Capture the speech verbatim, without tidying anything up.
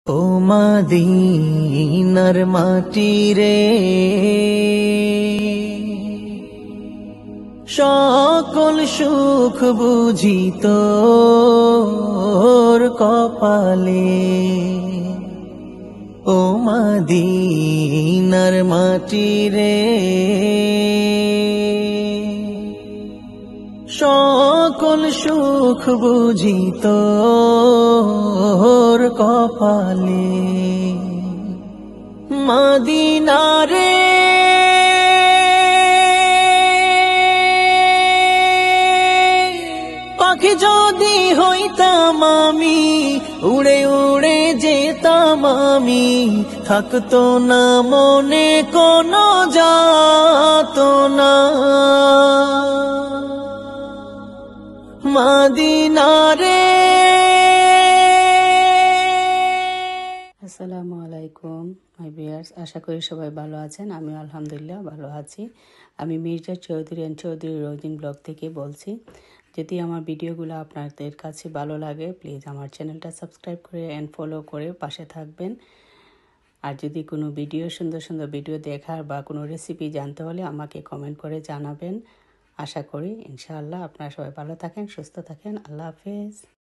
ও মদিনার মাটি রে, সকল সুখ বুঝি তোর কপালে। ও মদিনার মাটি রে, সকল সুখ বুঝি তোর কপালে। মদিনা রে, পাখি যদি হইতাম আমি, উড়ে উড়ে যেতাম আমি, থাকতো না মনে কোনো যাতনা। মদিনা রে। আসসালামু আলাইকুম মাই ভিউয়ার্স, আশা করি সবাই ভালো আছেন। আমি আলহামদুলিল্লাহ ভালো আছি। আমি মির্জা চৌধুরী অ্যান্ড চৌধুরী রোজিন ব্লগ থেকে বলছি। যদি আমার ভিডিওগুলো আপনাদের কাছে ভালো লাগে, প্লিজ আমার চ্যানেলটা সাবস্ক্রাইব করে অ্যান্ড ফলো করে পাশে থাকবেন। আর যদি কোনো ভিডিও সুন্দর সুন্দর ভিডিও দেখার বা কোনো রেসিপি জানতে হলে আমাকে কমেন্ট করে জানাবেন। আশা করি ইনশাআল্লাহ আপনারা সবাই ভালো থাকেন, সুস্থ থাকেন। আল্লাহ হাফেজ।